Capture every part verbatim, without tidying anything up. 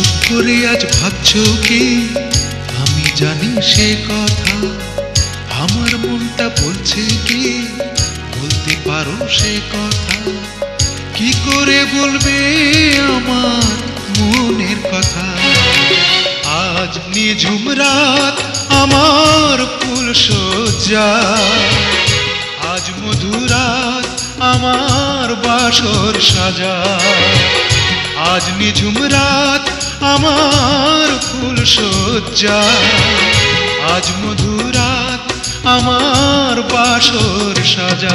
করে আজ ভাবছো কি আমি জানি সে কথা, আমার মনটা বলছে কি বলতে পারো সে কথা। কি করে বলবে আমার মনের কথা? আজ নিঝুম রাত আমার ফুল সজ্জা, আজ মধুরাত আমার বাসর সাজা। আজ নিঝুম রাত আমার ফুল সজ্জা, আজ মধুরাত আমার বাসর সাজা।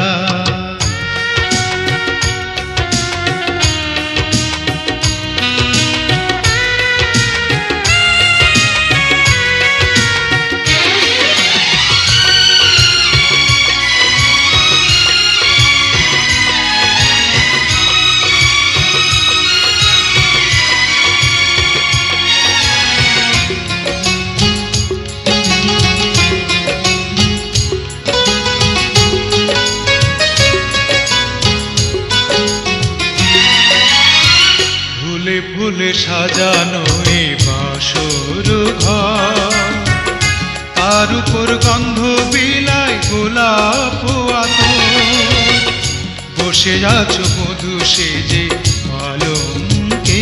ফুলে সাজানো এই বাসর ঘর, তার উপর গন্ধ বিলায় গোলাপ আতর। বসে আছো মধু সেজে পালঙ্কে,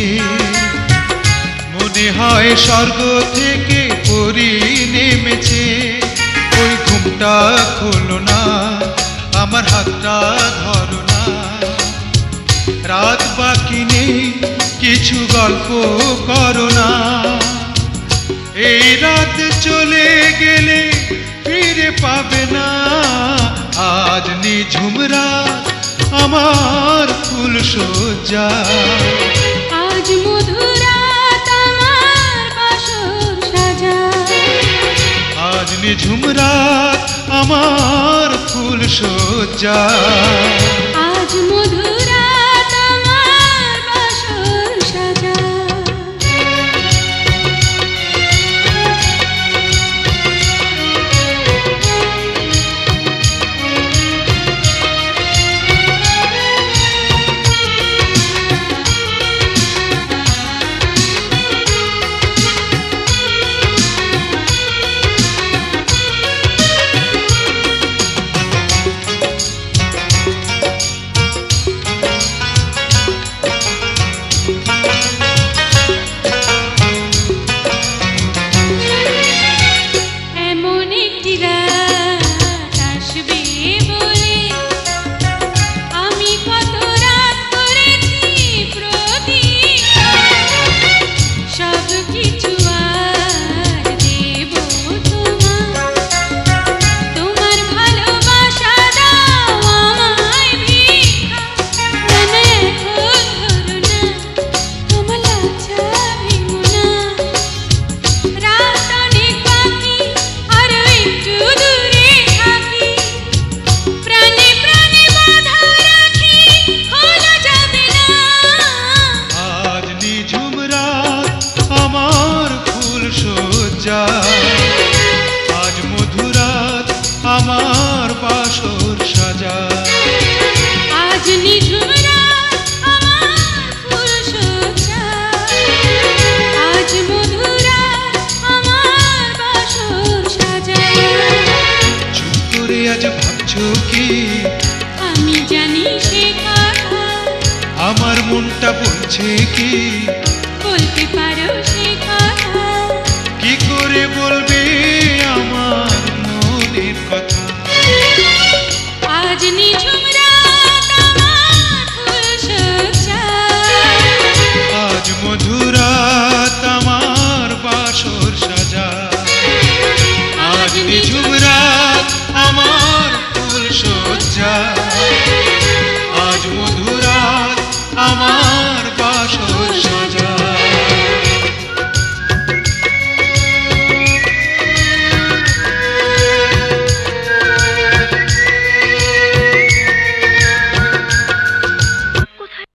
মনে হয় স্বর্গ থেকে পরি নেমেছে। ওই ঘুমটা খোলো না, আমার হাতটা ধরো না। রাত বাকি নেই, কিছু গল্প করো না। এই রাত চলে গেলে ফিরে পাবে না। আজ নিঝুম রাত আমার ফুল সজ্জা, আজ মধুরাত আমার বাসর সাজা। আজ নিঝুম রাত আমার ফুল সজ্জা, আজ মধুরাত আমার বাসর সাজা। আজ মধুরাত আমার বাসর সাজা, আজ নিঝুম রাত আমার ফুল সজ্জা, আজ মধুরাত আমার বাসর সাজা। চুপ করে আজ ভাবছো কি আমি জানি সে কথা, আমার মনটা বলছে কি বলতে পারো সে কথা। কি করে বলবে আমার মনের কথা?